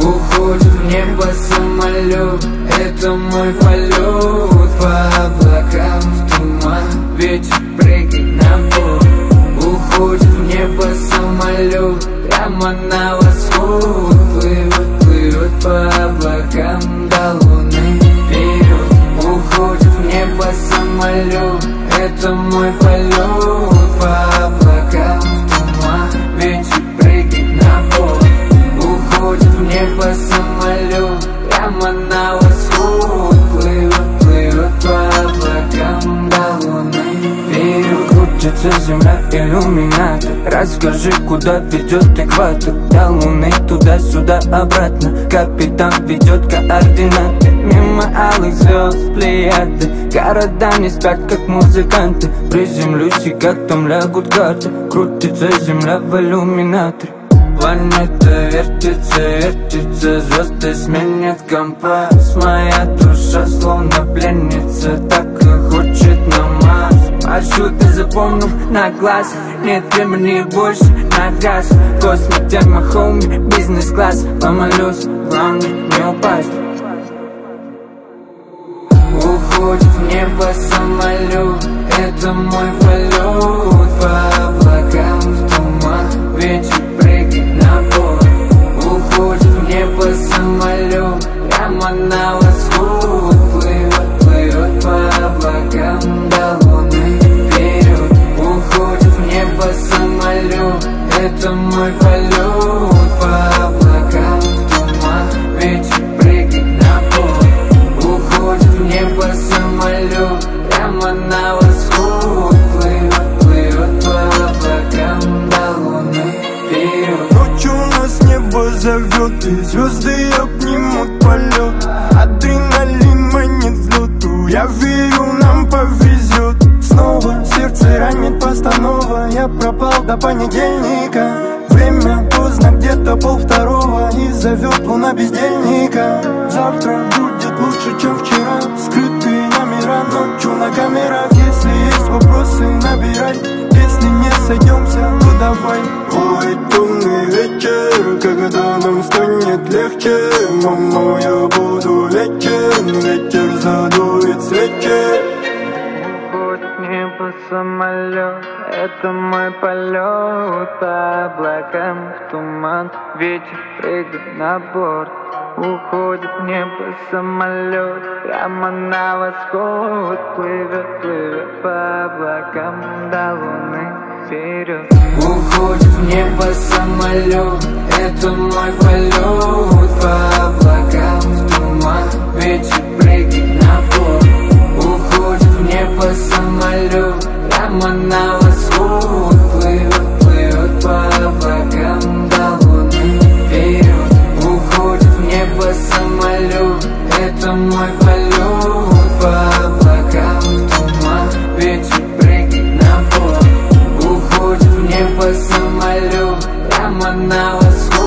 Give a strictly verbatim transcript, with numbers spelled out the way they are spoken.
Уходит в небо самолет, это мой полет. По облакам в туман, ветер прыгает на борт. Уходит в небо самолет, прямо на восход. Плывет, плывет по облакам до луны вперед. Уходит в небо самолет, это мой полет. По облакам в туман, ветер прыгает на борт. Уходит в небо самолет, прямо на восход. Плывет, плывет по облакам до луны вперед. Крутится земля, иллюминатор. Расскажи, куда ведет экватор. До луны туда-сюда обратно. Капитан ведет координаты. Мимо алых звезд, плеяды. Города не спят, как музыканты. Приземлюсь, и как там лягут карты. Крутится земля в иллюминаторе. Планета вертится, вертится, звезды сменят компас. Моя душа словно пленница, так и хочет на Марс. Маршруты запомнил на глаз, нет времени больше на газ. Космик, тема, хоуми, бизнес-класс. Помолюсь, главное не упасть. Уходит в небо самолет, это мой полет. По облакам в туман, ветер прыгает на борт. Уходит в небо самолет, прямо на восход. Плывет, плывет по облакам до луны вперед. Уходит в небо самолет, это мой полет. По облакам в туман, ветер прыгает на борт. Уходит в небо самолет, прямо на восход. Плывет, плывет по облакам до луны вперед. Ночью нас небо зовет, и звезды обнимут полет. Адреналин манит взлету, я верю, нам повезет. Снова сердце ранит постанова, я пропал до понедельника. Время поздно, где-то полвторого, и зовет луна бездельника. Завтра будет лучше, чем вчера. Скрытые номера ночью на камерах. Если есть вопросы, набирай. Если не сойдемся, то давай. Ой, темный вечер, когда нам станет легче. Мама, я буду вечен, ветер задует свечи. Уходит в небо самолет, это мой полет. По облакам в туман, ветер прыгает на борт. Уходит в небо самолет, прямо на восход. Плывет, плывет по облакам до луны вперед. Уходит в небо самолет, это мой полет. По облакам в туман, ветер прыгает на борт. Уходит в небо самолет, прямо на восход. Плывет, плывет по облакам до луны вперед. Уходит в небо самолет, это мой полет. По облакам в туман, ветер прыгает на борт. Уходит в небо самолет, прямо на восход.